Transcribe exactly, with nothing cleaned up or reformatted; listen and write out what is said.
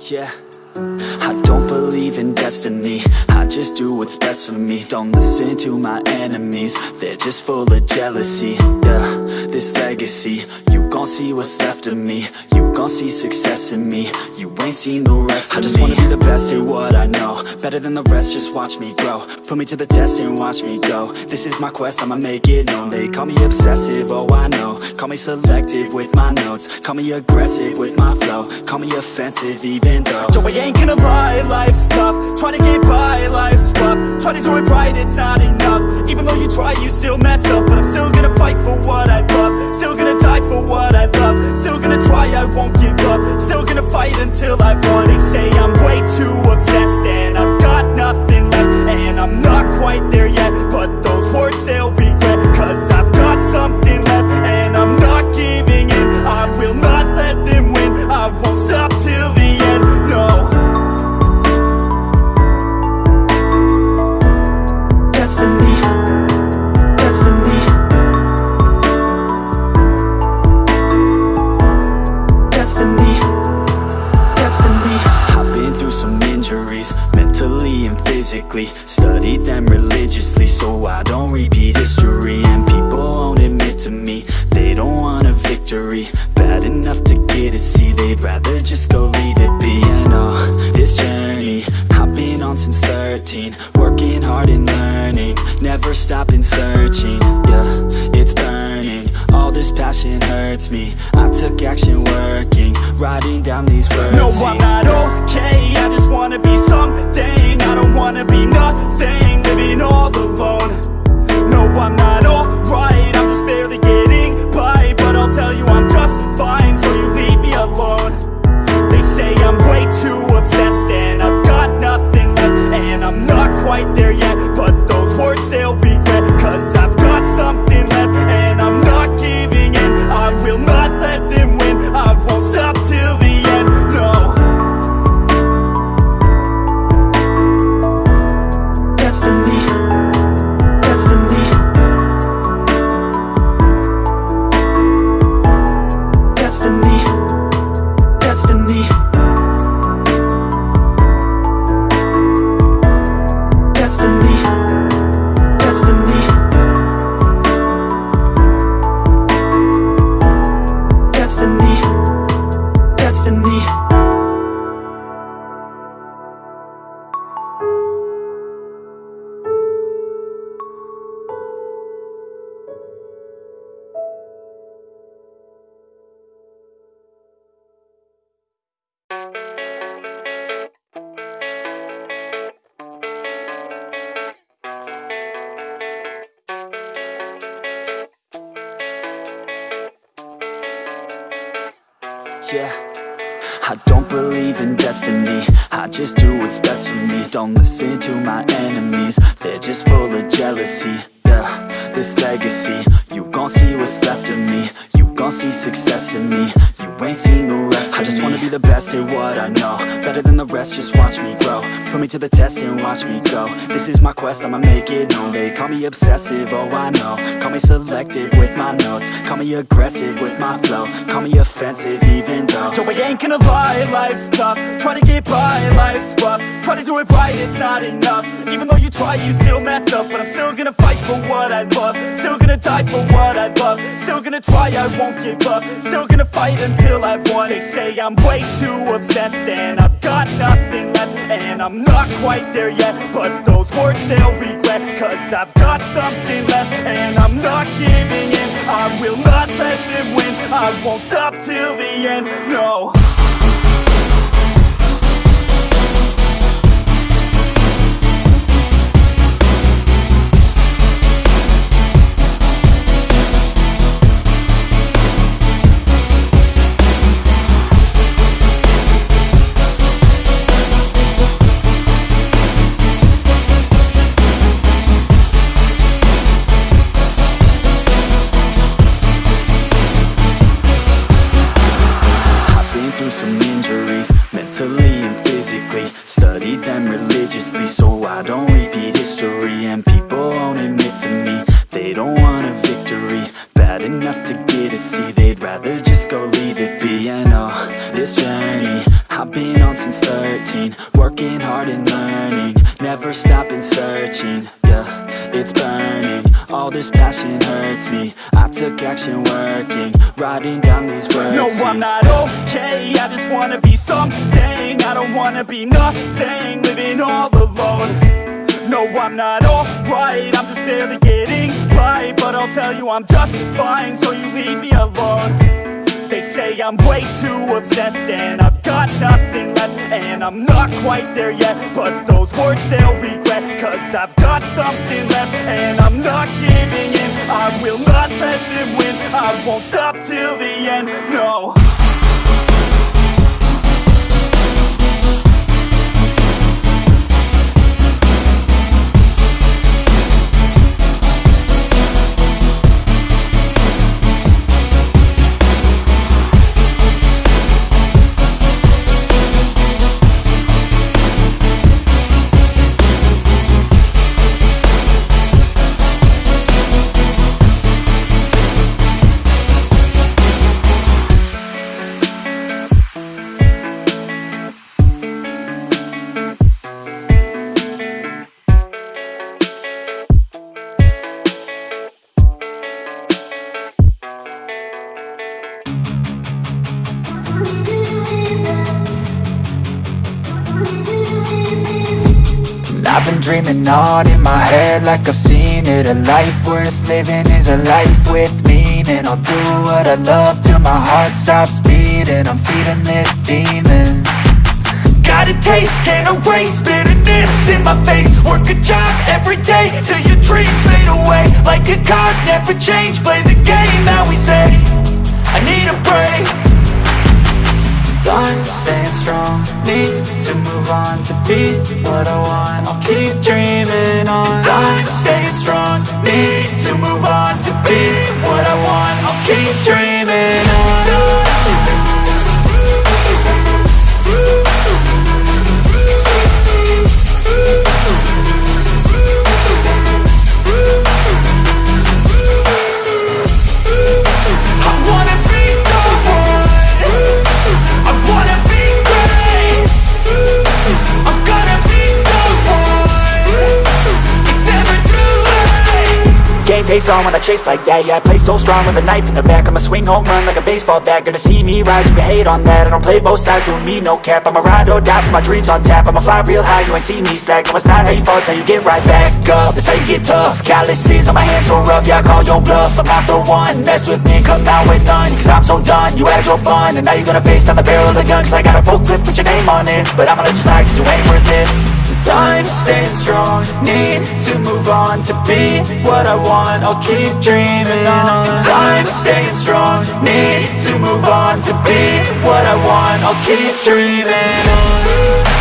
Yeah, I don't believe in destiny, I just do what's best for me. Don't listen to my enemies, they're just full of jealousy. Yeah, this legacy, you gon' see what's left of me. You gon' see success in me, you ain't seen the rest of me. I just wanna be the best at what I know, better than the rest, just watch me grow. Put me to the test and watch me go. This is my quest, I'ma make it known. They call me obsessive, oh I know. Call me selective with my notes, call me aggressive with my flow. Call me offensive even though Joe, I ain't gonna lie, life's tough. Try to get by, life's rough. Try to do it right, it's not enough. Even though you try, you still mess up. But I'm still gonna fight for what I love, still gonna die for what I love. Still gonna try, I won't give up. Still gonna fight until I've won. They say I'm way too obsessed and I've got nothing left, and I'm not quite there yet, but those words they'll regret. Cause I've got something left and I'm not giving in. I will not let them win, I won't stop till the end, no. Destiny, destiny, destiny, destiny. I've been through some injuries, mentally and physically. Studied them religiously so I don't repeat history. And people won't admit to me they don't want a victory. Bad enough to get a C, they'd rather just go leave it be. And oh, this journey I've been on since thirteen, working hard and learning, never stopping searching. Yeah, it's burning, all this passion hurts me. I took action working, writing down these words. No, I'm not okay, I just wanna be something. I don't wanna be nothing, living all alone. No, I'm not alright, I'm just barely getting by. But I'll tell you I'm just fine, so you leave me alone. They say I'm way too obsessed and I've got nothing left, and I'm not quite there yet, but those words they'll regret. Cause I've got something left and I'm not giving in. I will not let them win, I won't stop till the end, no. Destiny, destiny, destiny, destiny, destiny, destiny, destiny, destiny. Yeah, I don't believe in destiny, I just do what's best for me. Don't listen to my enemies, they're just full of jealousy. Yeah, this legacy, you gon' see what's left of me. You gon' see success in me, you ain't seen the rest of me. I just wanna be the best at what I know, better than the rest, just watch me grow. Put me to the test and watch me go. This is my quest, I'ma make it known. They call me obsessive, oh I know. Call me selective with my notes, call me aggressive with my flow. Call me offensive even though Joe, I ain't gonna lie, life's tough. Try to get by, life's rough. Try to do it right, it's not enough. Even though you try, you still mess up. But I'm still gonna fight for what I love, still gonna die for what I love. Still gonna try, I won't give up. Still gonna fight until I've won. They say I'm way too obsessed and I've got nothing left, and I'm not quite there yet, but those words they'll regret. Cause I've got something left and I'm not giving in. I will not let them win, I won't stop till the end, no. Some injuries, mentally and physically. Studied them religiously so I don't repeat history. And people won't admit to me they don't want a victory. Bad enough to get a C, they'd rather just go leave it be. And oh, this journey I've been on since thirteen, working hard and learning, never stopping searching, yeah, it's burning, all this passion hurts me, I took action working, writing down these words. No, I'm not okay, I just wanna be something, I don't wanna be nothing, living all alone. No, I'm not alright, I'm just barely getting by, but I'll tell you I'm just fine, so you leave me alone. They say I'm way too obsessed and I've got nothing left, and I'm not quite there yet, but those words they'll regret, cause I've got something left and I'm not giving in. I will not let them win, I won't stop till the end, no. I've been dreaming on in my head like I've seen it. A life worth living is a life with meaning. I'll do what I love till my heart stops beating. I'm feeding this demon. Got a taste, can't erase bitterness in my face. Work a job every day till your dreams fade away. Like a card, never change, play the game that we say. I need a break. I'm staying strong, need to move on to be what I want. I'll keep dreaming on. And I'm staying strong, need to move on to be what I want. I'll keep dreaming on. Face on when I chase like that, yeah, I play so strong with a knife in the back. I'ma swing home run like a baseball bat. Gonna see me rise, you can hate on that. I don't play both sides, doing me no cap. I'ma ride or die for my dreams on tap. I'ma fly real high, you ain't see me slack. No, it's not how you fall, it's how you get right back up. That's how you get tough, calluses on my hands so rough. Yeah, I call your bluff, I'm not the one. Mess with me, come out with none, cause I'm so done. You had your fun, and now you're gonna face down the barrel of the gun. Cause I got a full clip, put your name on it, but I'ma let you slide cause you ain't worth it. I'm staying strong, need to move on to be what I want. I'll keep dreaming on. I'm staying strong, need to move on to be what I want. I'll keep dreaming on.